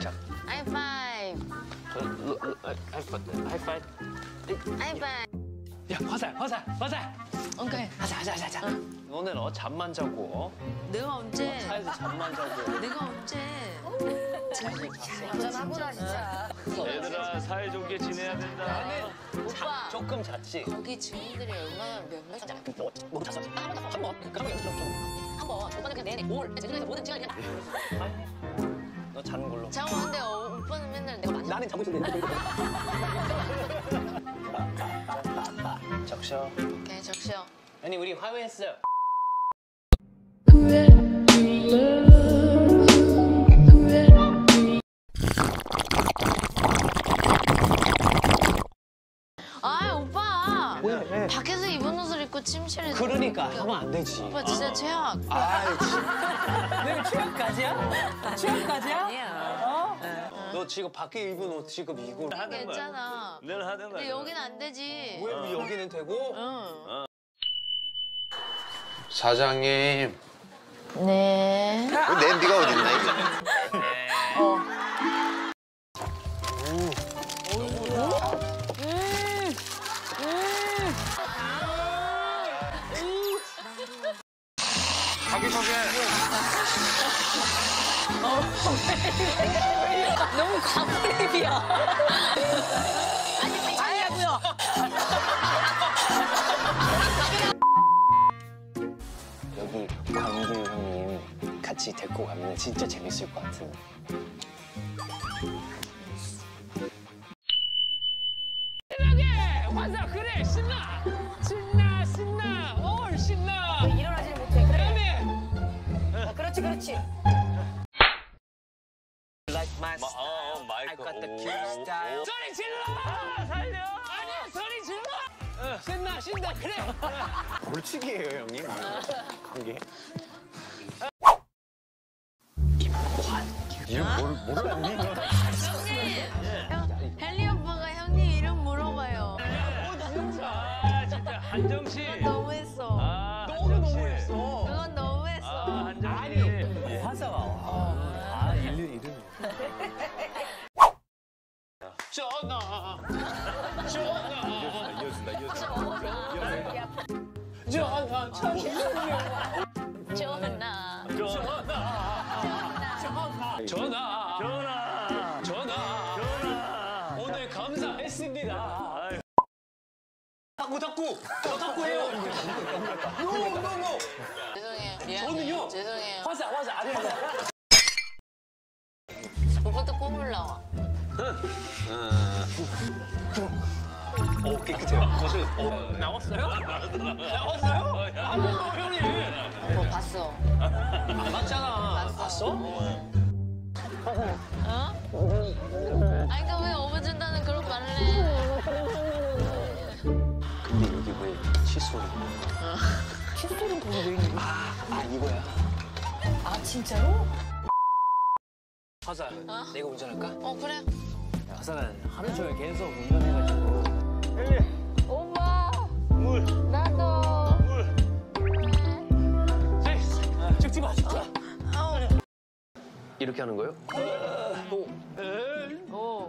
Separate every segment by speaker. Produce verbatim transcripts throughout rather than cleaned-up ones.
Speaker 1: 시작.
Speaker 2: 하이파이브.
Speaker 1: 하이파이브. 하이파이브.
Speaker 2: 하이파이브.
Speaker 1: 야, 화살, 화살, 화살.
Speaker 2: 오케이.
Speaker 1: 하자, 하자, 하자, 하자. 오늘 어 잠만 자고.
Speaker 2: 내가 언제?
Speaker 1: 어, 차에서 잠만 자고.
Speaker 2: 내가 언제?
Speaker 3: 안전하구나 진짜.
Speaker 4: 얘들아 사이좋게 지내야 된다.
Speaker 2: 오빠.
Speaker 1: 조금 잤지.
Speaker 2: 거기 증인들이 얼마나 몇 명이잖아.
Speaker 1: 뭐, 뭐 잤어? 한 번, 한 번. 그러면 연습 좀.
Speaker 2: 한 번. 오빠는 그냥 내내 올. 제주도에서 모든 시간이 그냥
Speaker 1: 너 자는 걸로.
Speaker 2: 잠깐만 근데 어, 오빠는 맨날 내가 많이.
Speaker 1: 나는 자고 있었는데. 적셔.
Speaker 2: 오케이 적셔.
Speaker 1: 아니 우리 화해했어요.
Speaker 2: 아 오빠.
Speaker 1: 왜? 왜?
Speaker 2: 밖에서 입은 옷을 입고 침실에서.
Speaker 1: 그러니까 하면 안 되지.
Speaker 2: 오빠 진짜 최악.
Speaker 1: 아이,
Speaker 3: 내가 최악까지야? 최악까지야?
Speaker 2: 아니야.
Speaker 3: 어?
Speaker 1: 너 지금 밖에 입은 옷 지금 이거.
Speaker 2: 괜찮아.
Speaker 4: 늘 하던 거야.
Speaker 2: 근데 여긴 안 되지.
Speaker 1: 왜 여기는 되고?
Speaker 2: 응.
Speaker 5: 사장님.
Speaker 2: 네.
Speaker 5: 내 네가 어딨나 이거?
Speaker 2: 어.
Speaker 5: 자기 소개.
Speaker 2: 너무 과몰입이야. 아니, 아니라고요.
Speaker 1: 여기 광규 형님 같이 데리고 가면 진짜 재밌을 것 같은데.
Speaker 4: 맞아 그래 신나 신나 신나 올 신나.
Speaker 3: 일어나지 못해. 그래.
Speaker 4: 그다음에
Speaker 3: 아, 그렇지 그렇지.
Speaker 1: Like my
Speaker 4: 마, 어, 어, 마이크.
Speaker 1: I got the
Speaker 4: 오,
Speaker 1: killer
Speaker 4: 오,
Speaker 1: style.
Speaker 4: 오. 소리 질러 살려. 아니야 소리 질러. 어, 신나 신나 그래.
Speaker 5: 벌칙이에요 형님. 관계. 이름 뭘 몰랐니?
Speaker 2: 형, 헨리 오빠가 형님 이름 물어봐요.
Speaker 4: 아 진짜 한정씨.
Speaker 2: 너무했어.
Speaker 4: 아,
Speaker 1: 너무
Speaker 4: 한정씨.
Speaker 1: 너무했어.
Speaker 2: 그건 너무했어.
Speaker 4: 아 한정씨.
Speaker 1: 아니 화사가. 아 일일 이름.
Speaker 4: 전화 전화
Speaker 5: 이어진다 이어진다.
Speaker 4: 전화 참
Speaker 2: 전화.
Speaker 4: 전화 전화 전화 전화 전화 오늘 감사했습니다.
Speaker 1: 탁구 탁구. 저 탁구예요. 노노노.
Speaker 2: 죄송해요. 미안해요.
Speaker 1: 저는요.
Speaker 2: 죄송해요.
Speaker 1: 화사 화사 아니 화사.
Speaker 2: 오빠도 콧물 나와.
Speaker 1: 오 깨끗해요. 거실. 어.
Speaker 4: 나왔어요? 나왔어요? 아, 형님.
Speaker 2: 뭐 봤어?
Speaker 1: 안 맞잖아. 봤어?
Speaker 2: 어? 아니 그러니까 왜 업어준다는 그런 말을 해?
Speaker 1: 근데 여기 왜 칫솔이?
Speaker 3: 칫솔은 거기 왜 있는 거야?
Speaker 1: 아, 아 이거야.
Speaker 3: 아 진짜로?
Speaker 1: 화사,
Speaker 2: 어?
Speaker 1: 내가 운전할까?
Speaker 2: 어 그래.
Speaker 1: 화사는 하루 종일 계속 운전해가지고.
Speaker 2: 오빠.
Speaker 4: 물.
Speaker 2: 나도.
Speaker 4: 물.
Speaker 1: 에이, 찍지 마, 찍지 마.
Speaker 2: 아우.
Speaker 1: 이렇게 하는 거예요? 또.
Speaker 2: 오.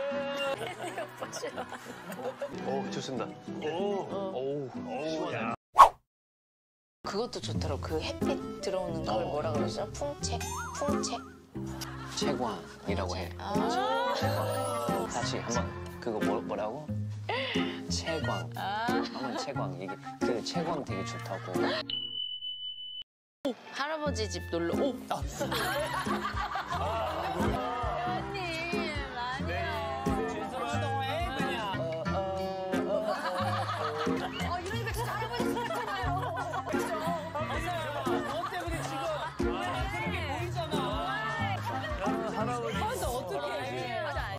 Speaker 1: 오, 좋습니다. 오, 오, 시원해.
Speaker 2: 그것도 좋더라고. 그 햇빛 들어오는 걸 뭐라 그러죠? 풍채? 풍채?
Speaker 1: 채광이라고 해.
Speaker 2: 아.
Speaker 1: 다시 한번 그거 뭐, 뭐라고? 채광.
Speaker 2: 아.
Speaker 1: 한번 채광. 이게 그 채광 되게 좋다고.
Speaker 2: 할아버지 집 놀러. 오. 언니 아니야.
Speaker 3: 어 이러니까 진짜 할아버지 생각나요.
Speaker 4: 너 때문에 지금 그렇게 보이잖아. 할아버지.
Speaker 3: 근데 어떡해.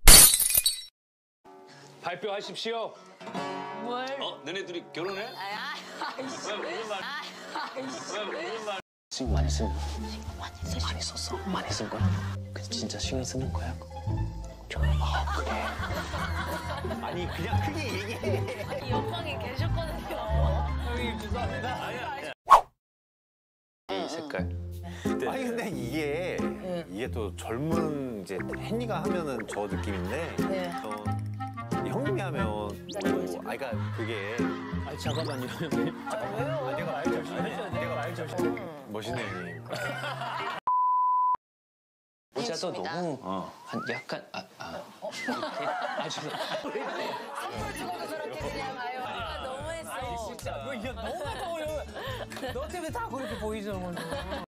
Speaker 4: 발표하십시오.
Speaker 2: 뭘?
Speaker 4: 어, 너네 둘이 결혼해?
Speaker 2: 아, 아이씨.
Speaker 4: 왜 무슨 말?
Speaker 2: 아, 아이씨.
Speaker 4: 왜 무슨 말?
Speaker 1: 신경 많이 쓴 많이 써 많이 썼어 많이 쓴 거야? 근데 진짜 신경 쓰는 거야? 저, 아 그래. 아니 그냥 크게 얘기해.
Speaker 2: 옆방에 계셨거든요.
Speaker 4: 형님 죄송합니다. 아니야.
Speaker 1: 이 색깔.
Speaker 5: 아니 근데 이게 이게 이게 또 젊은 이제 헨리가 하면은 저 느낌인데
Speaker 2: 네.
Speaker 5: 저 형님이 하면 뭐, 아 그러니까 그게
Speaker 1: 아 잠깐만요.
Speaker 5: 아, 내가 말 조심해. 내가 말 조심해. 멋있네 형님.
Speaker 1: 모자도
Speaker 2: 좋습니다.
Speaker 1: 너무
Speaker 5: 어.
Speaker 1: 한 약간 아 아. 이렇게 아주
Speaker 2: 선물 주고도 저렇게 그냥 아유. 아, 너무했어.
Speaker 4: 진짜 너 이거 너무 더워요. 너 때문에 다 그렇게 보이죠 오늘.